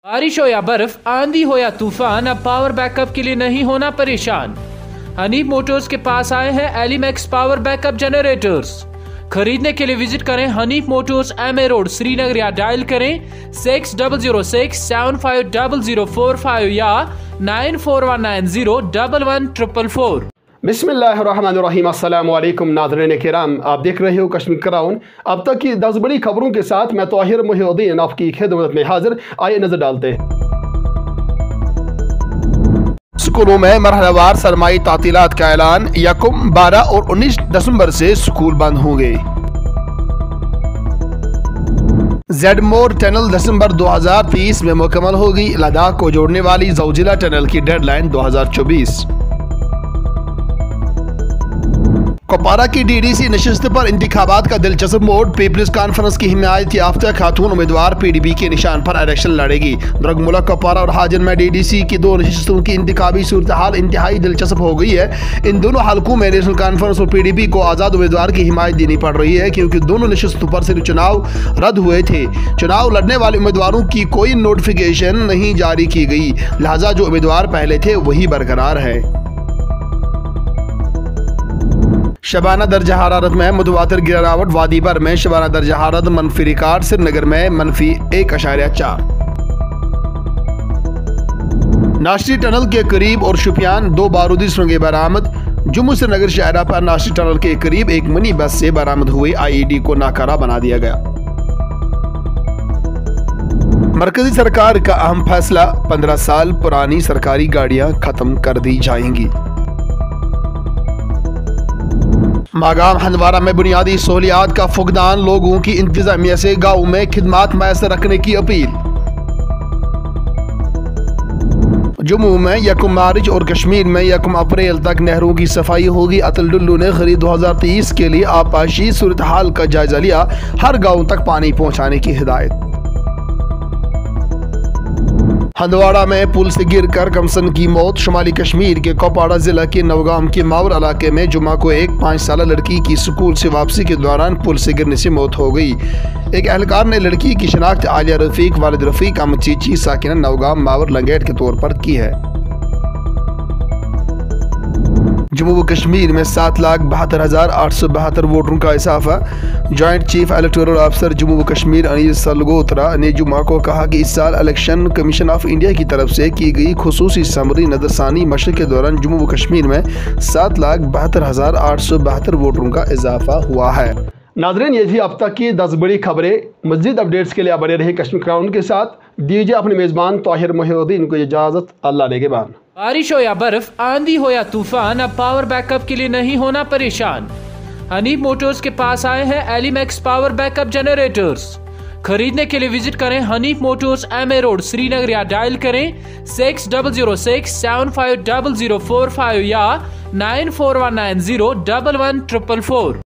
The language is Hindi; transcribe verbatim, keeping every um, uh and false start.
बारिश हो या बर्फ, आंधी हो या तूफान, अब पावर बैकअप के लिए नहीं होना परेशान। हनीफ मोटर्स के पास आए हैं एलिमैक्स पावर बैकअप जनरेटर्स। खरीदने के लिए विजिट करें Hanif Motors, M A road, Srinagar, या डायल करें six double zero six seven five double zero four five या nine four one nine zero double one triple four. बिस्मिल्लाहिर्रहमानिर्रहीम। अस्सलाम वालेकुम नाज़रीन किराम, आप देख रहे हो कश्मीर क्राउन। अब तक की दस बड़ी खबरों के साथ मैं ताहिर मुहिउद्दीन आपकी खिदमत में हाजिर। आइए नजर डालते हैं। स्कूलों में मरहलावार सरमाई तातीलात का ऐलान। यकम, बारह और उन्नीस दिसंबर से स्कूल बंद होंगे। जेडमोर टनल दिसंबर दो हज़ार तेईस में मुकम्मल होगी। लद्दाख को जोड़ने वाली ज़ौजिला टनल की डेडलाइन दो हज़ार चौबीस। कुपवारा की डीडीसी नशिस्त पर इंतखाबात का दिलचस्प मोड। पीपल्स कॉन्फ्रेंस की हिमायत याफ्ता खातून उम्मीदवार पीडीपी के निशान पर इलेक्शन लड़ेगी। द्रगमुला, कुपवारा और हाजिन में डीडीसी की दो नशिस्तों की इंतखाबी सूरत हाल इंतहाई दिलचस्प हो गई है। इन दोनों हलकों में नेशनल कॉन्फ्रेंस और पीडीपी को आज़ाद उम्मीदवार की हिमायत देनी पड़ रही है, क्योंकि दोनों नशिस्तों पर सिर्फ चुनाव रद्द हुए थे। चुनाव लड़ने वाले उम्मीदवारों की कोई नोटिफिकेशन नहीं जारी की गई, लिहाजा जो उम्मीदवार पहले थे वही बरकरार है। शबाना दर्जा हरारत में मुतवातिर गिरावट। वादी भर में शबाना दर्जा हरारत मनफी रिकॉर्ड। श्रीनगर में मनफी एक अशारिया चार। नाशरी टनल के करीब और शुपियान दो बारूदी सुरंगें बरामद। जम्मू श्रीनगर शाहरा पर नाशरी टनल के करीब एक मिनी बस से बरामद हुई आईईडी को नाकारा बना दिया गया। मरकजी सरकार का अहम फैसला, पंद्रह साल पुरानी सरकारी गाड़ियां खत्म कर दी जाएंगी। मागाम हंदवारा में बुनियादी सहूलियात का फुकदान। लोगों की इंतजामिया से गाँव में खिदमात मैसर रखने की अपील। जम्मू में यकम मार्च और कश्मीर में यकम अप्रैल तक नहरों की सफाई होगी। अतुल डुल्लू ने खरीद दो हज़ार तेईस के लिए आपाशी सूरत हाल का जायजा लिया। हर गाँव तक पानी पहुँचाने की हिदायत। हंदवाड़ा में पुल से गिरकर कमसन की मौत। शुमाली कश्मीर के कुपवाड़ा जिला के नवगाम के मावर इलाके में जुमा को एक पाँच साल लड़की की स्कूल से वापसी के दौरान पुल से गिरने से मौत हो गई। एक एहलकार ने लड़की की शिनाख्त आलिया रफीक वालिद रफीक अहमद चीची साकिना नवगाम मावर लंगेट के तौर पर की है। जम्मू व कश्मीर में सात लाख बहत्तर हजार आठ सौ बहत्तर वोटरों का इजाफा। जॉइंट चीफ इलेक्टोरल अफसर जम्मू व कश्मीर अनिल सलगोत्रा ने जुमा को कहा कि इस साल इलेक्शन कमीशन ऑफ इंडिया की तरफ से की गई खुसूसी समरी नजरसानी मशक़ के दौरान जम्मू व कश्मीर में सात लाख बहत्तर हजार आठ सौ बहत्तर वोटरों का इजाफा हुआ है। नाज़रीन, ये थी अब तक की दस बड़ी खबरें। मज़ीद अपडेट्स के लिए बने रहे कश्मीर क्राउन के साथ। दीजिए अपने मेज़बान ताहिर मुहिउद्दीन को इजाज़त। अल्लाह नेगेबान। बारिश हो या बर्फ, आंधी हो या तूफान, अब पावर बैकअप के लिए नहीं होना परेशान। हनीफ मोटर्स के पास आए हैं एलिमैक्स पावर बैकअप जनरेटर्स। खरीदने के लिए विजिट करें Hanif Motors, M A road, Srinagar, या डायल करें six double zero six seven five double zero four five या nine four one nine zero double one triple four.